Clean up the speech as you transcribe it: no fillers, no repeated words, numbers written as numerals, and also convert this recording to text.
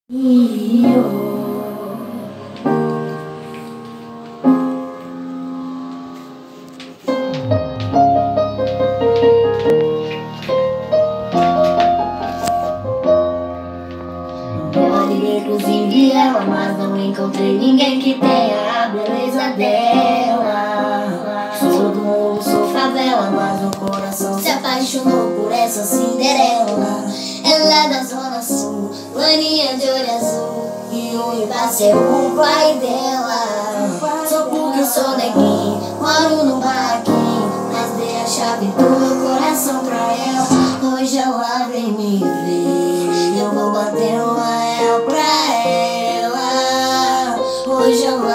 Inclusive ela, mas não encontrei ninguém que tenha a beleza dela. Sou do mundo, sou favela, mas o coração se apaixonou por essa Cinderela. Ela é da Zona Sul, loirinha de olho azul, e o Ibace é o pai dela. Sou porque sou neguinho, moro no barraquinho, mas dei a chave do meu coração pra ela. Hoje ela vem me ver, eu vou bater uma real pra ela. Hoje ela